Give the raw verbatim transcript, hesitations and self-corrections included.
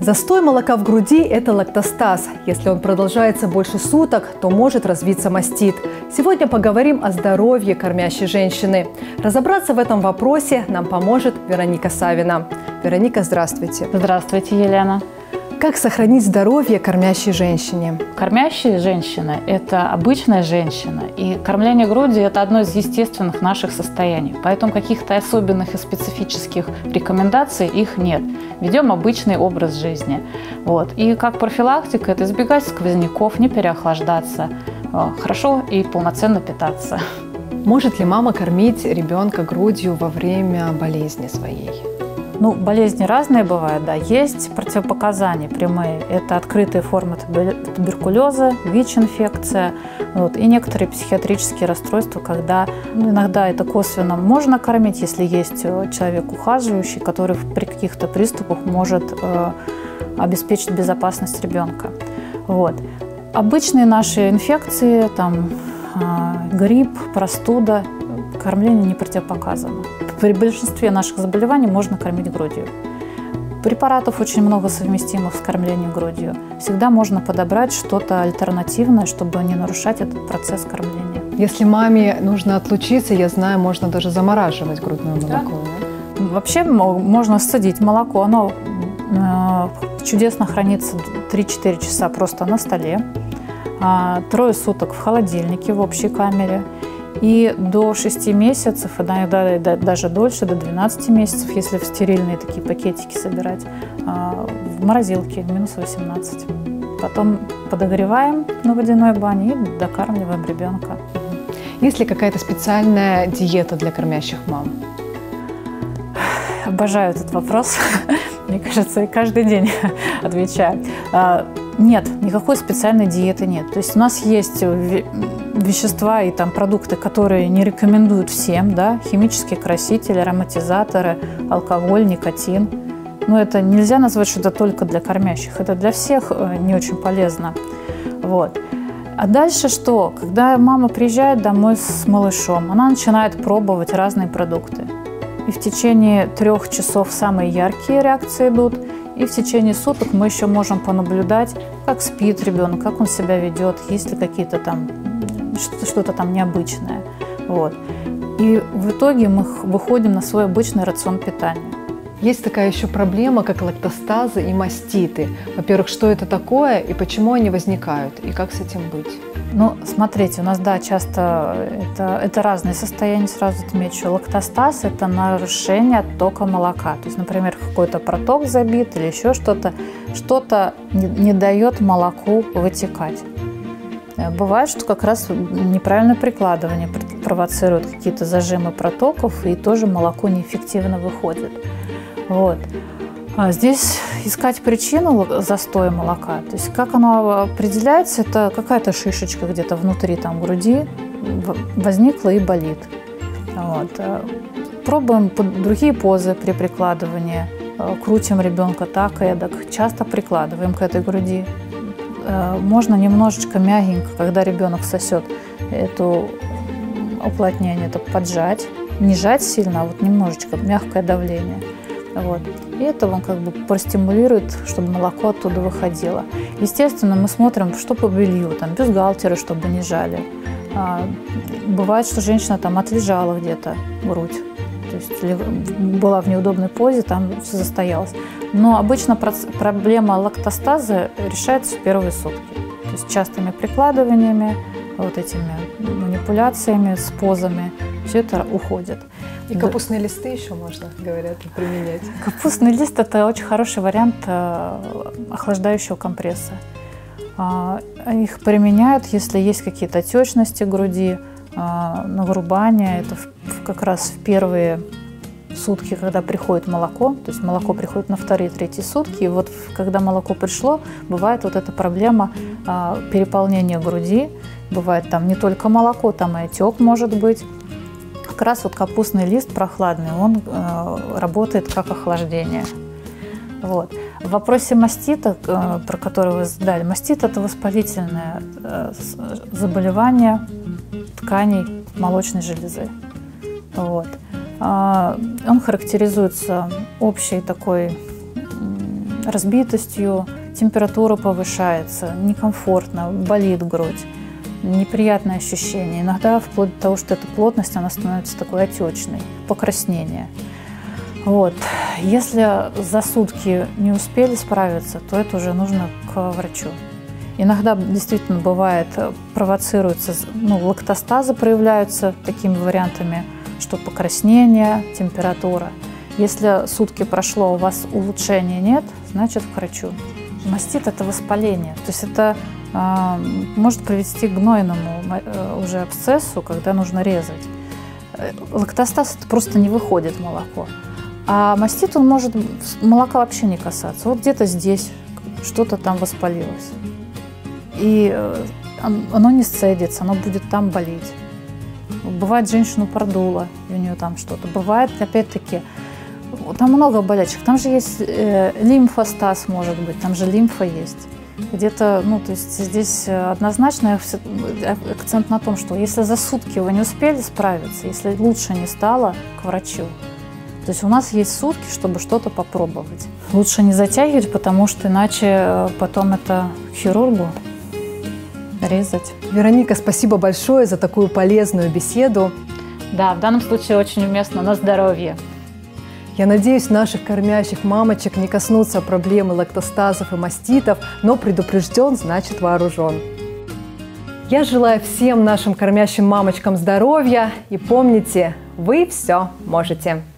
Застой молока в груди – это лактостаз. Если он продолжается больше суток, то может развиться мастит. Сегодня поговорим о здоровье кормящей женщины. Разобраться в этом вопросе нам поможет Вероника Савина. Вероника, здравствуйте. Здравствуйте, Елена. Как сохранить здоровье кормящей женщине? Кормящая женщина – это обычная женщина, и кормление грудью – это одно из естественных наших состояний. Поэтому каких-то особенных и специфических рекомендаций их нет. Ведем обычный образ жизни. Вот. И как профилактика – это избегать сквозняков, не переохлаждаться, хорошо и полноценно питаться. Может ли мама кормить ребенка грудью во время болезни своей? Ну, болезни разные бывают, да. Есть противопоказания прямые. Это открытые формы туберкулеза, ВИЧ-инфекция, вот, и некоторые психиатрические расстройства, когда ну, иногда это косвенно можно кормить, если есть человек ухаживающий, который при каких-то приступах может э, обеспечить безопасность ребенка. Вот. Обычные наши инфекции, там, э, грипп, простуда, кормление не противопоказано. При большинстве наших заболеваний можно кормить грудью. Препаратов очень много совместимых с кормлением грудью. Всегда можно подобрать что-то альтернативное, чтобы не нарушать этот процесс кормления. Если маме нужно отлучиться, я знаю, можно даже замораживать грудное молоко. Да? Вообще можно сцедить молоко. Оно э, чудесно хранится три-четыре часа просто на столе, э, трое суток в холодильнике в общей камере. И до шести месяцев, иногда даже дольше, до двенадцати месяцев, если в стерильные такие пакетики собирать, в морозилке минус восемнадцать. Потом подогреваем на водяной бане и докармливаем ребенка. Есть ли какая-то специальная диета для кормящих мам? Обожаю этот вопрос. Мне кажется, я каждый день отвечаю. Нет, никакой специальной диеты нет. То есть у нас есть вещества и там продукты, которые не рекомендуют всем, да, химические красители, ароматизаторы, алкоголь, никотин. Но это нельзя назвать, что это только для кормящих. Это для всех не очень полезно. Вот. А дальше что? Когда мама приезжает домой с малышом, она начинает пробовать разные продукты. И в течение трех часов самые яркие реакции идут. И в течение суток мы еще можем понаблюдать, как спит ребенок, как он себя ведет, есть ли какие-то там что-то там необычное. Вот. И в итоге мы выходим на свой обычный рацион питания. Есть такая еще проблема, как лактостазы и маститы. Во-первых, что это такое и почему они возникают, и как с этим быть? Ну, смотрите, у нас, да, часто это, это разные состояния, сразу отмечу. Лактостаз – это нарушение оттока молока. То есть, например, какой-то проток забит или еще что-то, что-то не, не дает молоку вытекать. Бывает, что как раз неправильное прикладывание провоцирует какие-то зажимы протоков, и тоже молоко неэффективно выходит. Вот. А здесь искать причину застоя молока. То есть как оно определяется, это какая-то шишечка где-то внутри там, груди возникла и болит. Вот. Пробуем другие позы при прикладывании. Крутим ребенка так и эдак. Часто прикладываем к этой груди. Можно немножечко мягенько, когда ребенок сосет, это уплотнение, это поджать. Не жать сильно, а вот немножечко мягкое давление. Вот. И это он как бы простимулирует, чтобы молоко оттуда выходило. Естественно, мы смотрим, что по белью, там, бюстгальтеры, чтобы не жали. А, бывает, что женщина там отлежала где-то грудь, то есть была в неудобной позе, там все застоялось. Но обычно проблема лактостаза решается в первые сутки. То есть частыми прикладываниями, вот этими манипуляциями с позами, все это уходит. И капустные листы еще можно, говорят, применять. Капустный лист – это очень хороший вариант охлаждающего компресса. Их применяют, если есть какие-то отечности груди, нагрубания. Это как раз в первые сутки, когда приходит молоко, то есть молоко приходит на вторые-третьи сутки, и вот когда молоко пришло, бывает вот эта проблема переполнения груди, бывает там не только молоко, там и отек может быть. Как раз вот капустный лист прохладный, он э, работает как охлаждение. Вот. В вопросе мастита, э, про который вы задали, мастит – это воспалительное э, заболевание тканей молочной железы. Вот. Э, он характеризуется общей такой разбитостью, температура повышается, некомфортно, болит грудь, неприятное ощущение. Иногда вплоть до того, что эта плотность, она становится такой отечной, покраснение. Вот. Если за сутки не успели справиться, то это уже нужно к врачу. Иногда действительно бывает, провоцируются, ну, лактостазы проявляются такими вариантами, что покраснение, температура. Если сутки прошло, у вас улучшения нет, значит к врачу. Мастит – это воспаление, то есть это э, может привести к гнойному э, уже абсцессу, когда нужно резать. Лактостаз – это просто не выходит молоко. А мастит, он может молока вообще не касаться. Вот где-то здесь что-то там воспалилось. И оно не сцедится, оно будет там болеть. Бывает, женщину продуло, и у нее там что-то. Бывает, опять-таки, там много болячек. Там же есть э, лимфостаз, может быть, там же лимфа есть. Где-то, ну, то есть здесь однозначно акцент на том, что если за сутки вы не успели справиться, если лучше не стало, к врачу. То есть у нас есть сутки, чтобы что-то попробовать. Лучше не затягивать, потому что иначе потом это к хирургу резать. Вероника, спасибо большое за такую полезную беседу. Да, в данном случае очень уместно на здоровье. Я надеюсь, наших кормящих мамочек не коснутся проблемы лактостазов и маститов, но предупрежден, значит вооружен. Я желаю всем нашим кормящим мамочкам здоровья и помните, вы все можете.